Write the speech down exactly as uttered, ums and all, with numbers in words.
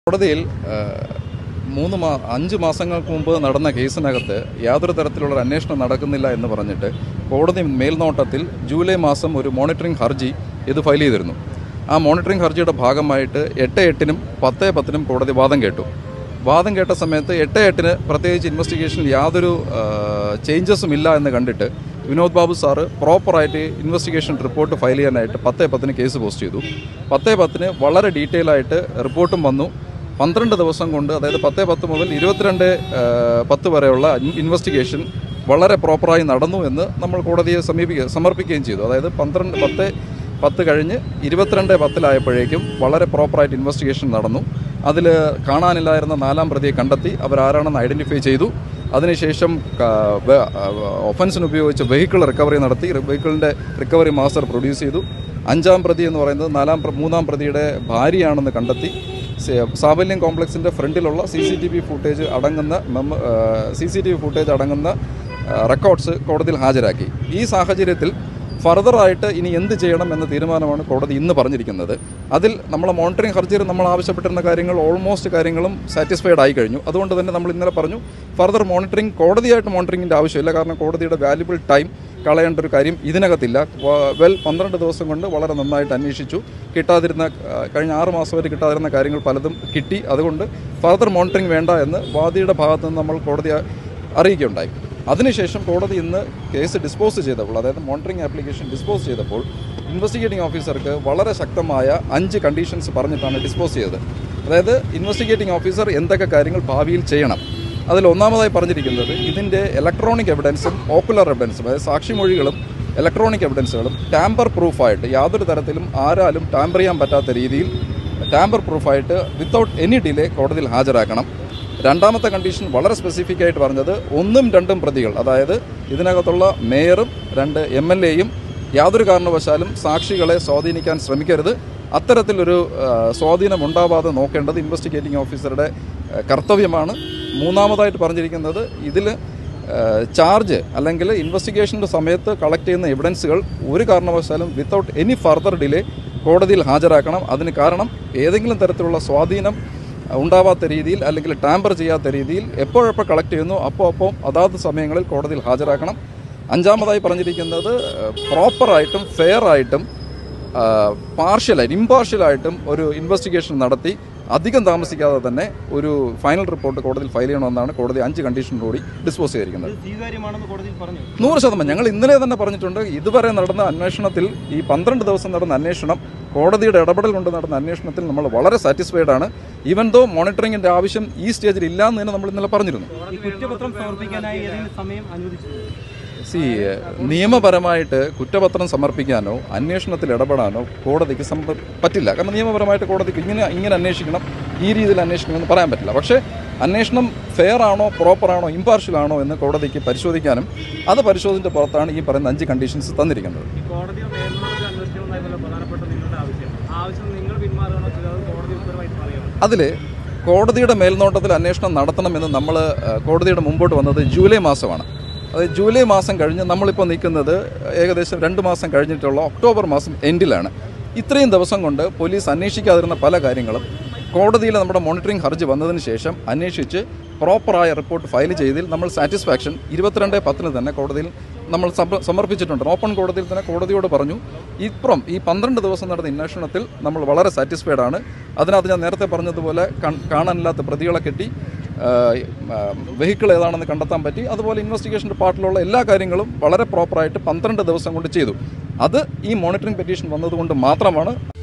കോടതിയിൽ മൂന്ന് മാ അഞ്ച് മാസങ്ങൾക്ക് മുമ്പ് നടന്ന കേസിനകത്ത് യാതൊരു തരത്തിലുള്ള അന്വേഷണം നടക്കുന്നില്ല എന്ന് പറഞ്ഞിട്ട് കോടതി മേൽനോട്ടത്തിൽ ജൂലൈ മാസം ഒരു മോണിറ്ററിംഗ് ഹർജി ഇത് ഫയൽ ചെയ്തിരുന്നു. ആ മോണിറ്ററിംഗ് ഹർജിയുടെ ഭാഗമായിട്ട് എട്ട് എട്ടിനും പത്ത് പത്തിനും കോടതി വാദം കേട്ടു. വാദം കേട്ട സമയത്ത് എട്ട് എട്ടിന് പ്രത്യേകിച്ച് ഇൻവെസ്റ്റിഗേഷനിൽ യാതൊരു ചേഞ്ചസും ഇല്ല എന്ന് കണ്ടിട്ട് വിനോദ് ബാബു സാറ് പ്രോപ്പറായിട്ട് ഇൻവെസ്റ്റിഗേഷൻ റിപ്പോർട്ട് ഫയൽ ചെയ്യാനായിട്ട് പത്ത് പത്തിന് കേസ് പോസ്റ്റ് ചെയ്തു. പത്ത് പത്തിന് വളരെ ഡീറ്റെയിൽ ആയിട്ട് റിപ്പോർട്ടും വന്നു. പന്ത്രണ്ട് ദിവസം കൊണ്ട്, അതായത് പത്ത് പത്ത് മുതൽ ഇരുപത്തിരണ്ട് പത്ത് വരെയുള്ള ഇൻവെസ്റ്റിഗേഷൻ വളരെ പ്രോപ്പറായി നടന്നു എന്ന് നമ്മൾ കോടതിയെ സമീപിക്കുക സമർപ്പിക്കുകയും ചെയ്തു. അതായത് പന്ത്രണ്ട് പത്ത് പത്ത് കഴിഞ്ഞ് ഇരുപത്തിരണ്ട് പത്തിലായപ്പോഴേക്കും വളരെ പ്രോപ്പറായിട്ട് ഇൻവെസ്റ്റിഗേഷൻ നടന്നു. അതിൽ കാണാനില്ലായിരുന്ന നാലാം പ്രതിയെ കണ്ടെത്തി, അവരാരാണെന്ന് ഐഡൻറ്റിഫൈ ചെയ്തു. അതിനുശേഷം ഒഫൻസിന് ഉപയോഗിച്ച് വെഹിക്കിൾ റിക്കവറി നടത്തി. വെഹിക്കിളിൻ്റെ റിക്കവറി മാസ്റ്റർ പ്രൊഡ്യൂസ് ചെയ്തു. അഞ്ചാം പ്രതി എന്ന് പറയുന്നത് നാലാം മൂന്നാം പ്രതിയുടെ ഭാര്യയാണെന്ന് കണ്ടെത്തി. സാബല്യം കോംപ്ലക്സിൻ്റെ ഫ്രണ്ടിലുള്ള C C T V footage അടങ്ങുന്ന C C T V footage അടങ്ങുന്ന റെക്കോർഡ്സ് കോടതിയിൽ ഹാജരാക്കി. ഈ സാഹചര്യത്തിൽ ഫർദറായിട്ട് ഇനി എന്ത് ചെയ്യണം എന്ന തീരുമാനമാണ് കോടതി ഇന്ന് പറഞ്ഞിരിക്കുന്നത്. അതിൽ നമ്മളെ മോണിറ്ററിംഗ് ഹർജിയിൽ നമ്മൾ ആവശ്യപ്പെട്ടിരുന്ന കാര്യങ്ങൾ ഓൾമോസ്റ്റ് കാര്യങ്ങളും സാറ്റിസ്ഫൈഡ് ആയി കഴിഞ്ഞു. അതുകൊണ്ട് തന്നെ നമ്മൾ ഇന്നലെ പറഞ്ഞു ഫർദർ മോണിറ്ററിംഗ് കോടതിയായിട്ട് മോണിറ്ററിങ്ങിൻ്റെ ആവശ്യമില്ല. കാരണം കോടതിയുടെ വാല്യുബിൾ ടൈം കളയേണ്ട ഒരു കാര്യം ഇതിനകത്തില്ല. വെൽ പന്ത്രണ്ട് ദിവസം കൊണ്ട് വളരെ നന്നായിട്ട് അന്വേഷിച്ചു. കിട്ടാതിരുന്ന കഴിഞ്ഞ ആറ് മാസം വരെ കിട്ടാതിരുന്ന കാര്യങ്ങൾ പലതും കിട്ടി. അതുകൊണ്ട് ഫർദർ മോണിറ്ററിംഗ് വേണ്ട എന്ന് വാദിയുടെ ഭാഗത്തു നിന്ന് നമ്മൾ കോടതിയെ അറിയിക്കുകയുണ്ടായി. അതിനുശേഷം കോടതി ഇന്ന് കേസ് ഡിസ്പോസ് ചെയ്തപ്പോൾ, അതായത് മോണിറ്ററിംഗ് ആപ്ലിക്കേഷൻ ഡിസ്പോസ് ചെയ്തപ്പോൾ ഇൻവെസ്റ്റിഗേറ്റിംഗ് ഓഫീസർക്ക് വളരെ ശക്തമായ അഞ്ച് കണ്ടീഷൻസ് പറഞ്ഞിട്ടാണ് ഡിസ്പോസ് ചെയ്തത്. അതായത് ഇൻവെസ്റ്റിഗേറ്റിംഗ് ഓഫീസർ എന്തൊക്കെ കാര്യങ്ങൾ ഭാവിയിൽ ചെയ്യണം. അതിൽ ഒന്നാമതായി പറഞ്ഞിരിക്കുന്നത് ഇതിൻ്റെ ഇലക്ട്രോണിക് എവിഡൻസും ഓക്കുലർ എവിഡൻസും, അതായത് സാക്ഷിമൊഴികളും ഇലക്ട്രോണിക് എവിഡൻസുകളും ടാമ്പർ പ്രൂഫായിട്ട് യാതൊരു തരത്തിലും ആരാലും ടാമ്പർ ചെയ്യാൻ പറ്റാത്ത രീതിയിൽ ടാമ്പർ പ്രൂഫായിട്ട് വിത്തൗട്ട് എനി ഡിലേ കോടതിയിൽ ഹാജരാക്കണം. രണ്ടാമത്തെ കണ്ടീഷൻ വളരെ സ്പെസിഫിക് ആയിട്ട് പറഞ്ഞത് ഒന്നും രണ്ടും പ്രതികൾ, അതായത് ഇതിനകത്തുള്ള മേയറും രണ്ട് എം എൽ എയും യാതൊരു കാരണവശാലും സാക്ഷികളെ സ്വാധീനിക്കാൻ ശ്രമിക്കരുത്. അത്തരത്തിലൊരു സ്വാധീനം ഉണ്ടാവാതെ നോക്കേണ്ടത് ഇൻവെസ്റ്റിഗേറ്റിംഗ് ഓഫീസറുടെ കർത്തവ്യമാണ്. മൂന്നാമതായിട്ട് പറഞ്ഞിരിക്കുന്നത് ഇതിൽ ചാർജ് അല്ലെങ്കിൽ ഇൻവെസ്റ്റിഗേഷൻ്റെ സമയത്ത് കളക്ട് ചെയ്യുന്ന എവിഡൻസുകൾ ഒരു കാരണവശാലും വിത്തൗട്ട് എനി ഫർദർ ഡിലേ കോടതിയിൽ ഹാജരാക്കണം. അതിന് കാരണം ഏതെങ്കിലും തരത്തിലുള്ള സ്വാധീനം ഉണ്ടാവാത്ത രീതിയിൽ അല്ലെങ്കിൽ ടാമ്പർ ചെയ്യാത്ത രീതിയിൽ എപ്പോഴെപ്പോൾ കളക്ട് ചെയ്യുന്നു അപ്പോൾ അപ്പോൾ അതാത് സമയങ്ങളിൽ കോടതിയിൽ ഹാജരാക്കണം. അഞ്ചാമതായി പറഞ്ഞിരിക്കുന്നത് പ്രോപ്പറായിട്ടും ഫെയർ ആയിട്ടും പാർഷ്യലായിട്ട് ഇമ്പാർഷ്യലായിട്ടും ഒരു ഇൻവെസ്റ്റിഗേഷൻ നടത്തി അധികം താമസിക്കാതെ തന്നെ ഒരു ഫൈനൽ റിപ്പോർട്ട് കോടതിയിൽ ഫയൽ ചെയ്യണമെന്നാണ് കോടതി അഞ്ച് കണ്ടീഷനോടുകൂടി ഡിസ്പോസ് ചെയ്തിരിക്കുന്നത്. നൂറ് ശതമാനം ഞങ്ങൾ ഇന്നലെ തന്നെ പറഞ്ഞിട്ടുണ്ട്. ഇതുവരെ നടന്ന അന്വേഷണത്തിൽ, ഈ പന്ത്രണ്ട് ദിവസം നടന്ന അന്വേഷണം, കോടതിയുടെ ഇടപെടൽ കൊണ്ട് നടന്ന അന്വേഷണത്തിൽ നമ്മൾ വളരെ സാറ്റിസ്ഫൈഡ് ആണ്. ഈവൻ ദോ മോണിറ്ററിംഗിൻ്റെ ആവശ്യം ഈ സ്റ്റേജിൽ ഇല്ല എന്ന് തന്നെ നമ്മൾ ഇന്നലെ പറഞ്ഞിരുന്നു. സി നിയമപരമായിട്ട് കുറ്റപത്രം സമർപ്പിക്കാനോ അന്വേഷണത്തിൽ ഇടപെടാനോ കോടതിക്ക് പറ്റില്ല. കാരണം നിയമപരമായിട്ട് കോടതിക്ക് ഇങ്ങനെ ഇങ്ങനെ അന്വേഷിക്കണം, ഈ രീതിയിൽ അന്വേഷിക്കണമെന്ന് പറയാൻ പറ്റില്ല. പക്ഷേ അന്വേഷണം ഫെയർ ആണോ, പ്രോപ്പറാണോ, ഇമ്പാർഷ്യൽ ആണോ എന്ന് കോടതിക്ക് പരിശോധിക്കാനും അത് പരിശോധനയുടെ പുറത്താണ് ഈ പറയുന്ന അഞ്ച് കണ്ടീഷൻസ് തന്നിരിക്കുന്നത്. അതിൽ കോടതിയുടെ മേൽനോട്ടത്തിൽ അന്വേഷണം നടത്തണമെന്ന് നമ്മൾ കോടതിയുടെ മുമ്പോട്ട് വന്നത് ജൂലൈ മാസമാണ്. അതായത് ജൂലൈ മാസം കഴിഞ്ഞ് നമ്മളിപ്പോൾ നിൽക്കുന്നത് ഏകദേശം രണ്ട് മാസം കഴിഞ്ഞിട്ടുള്ള ഒക്ടോബർ മാസം എൻഡിലാണ്. ഇത്രയും ദിവസം കൊണ്ട് പോലീസ് അന്വേഷിക്കാതിരുന്ന പല കാര്യങ്ങളും കോടതിയിൽ നമ്മുടെ മോണിറ്ററിംഗ് ഹർജി വന്നതിന് ശേഷം അന്വേഷിച്ച് പ്രോപ്പറായ റിപ്പോർട്ട് ഫയൽ ചെയ്തതിൽ നമ്മൾ സാറ്റിസ്ഫാക്ഷൻ ഇരുപത്തിരണ്ട് പത്തിന് തന്നെ കോടതിയിൽ നമ്മൾ സമർപ്പിച്ചിട്ടുണ്ട്. ഓപ്പൺ കോടതിയിൽ തന്നെ കോടതിയോട് പറഞ്ഞു ഇപ്പം ഈ പന്ത്രണ്ട് ദിവസം നടന്ന അന്വേഷണത്തിൽ നമ്മൾ വളരെ സാറ്റിസ്ഫൈഡ് ആണ്. അതിനകത്ത് ഞാൻ നേരത്തെ പറഞ്ഞതുപോലെ കാണാനില്ലാത്ത പ്രതികളെ കെട്ടി വെഹിക്കിൾ ഏതാണെന്ന് കണ്ടെത്താൻ പറ്റി. അതുപോലെ ഇൻവെസ്റ്റിഗേഷൻ്റെ പാർട്ടിലുള്ള എല്ലാ കാര്യങ്ങളും വളരെ പ്രോപ്പറായിട്ട് പന്ത്രണ്ട് ദിവസം കൊണ്ട് ചെയ്തു. അത് ഈ മോണിറ്ററിംഗ് പെറ്റീഷൻ വന്നതുകൊണ്ട് മാത്രമാണ്.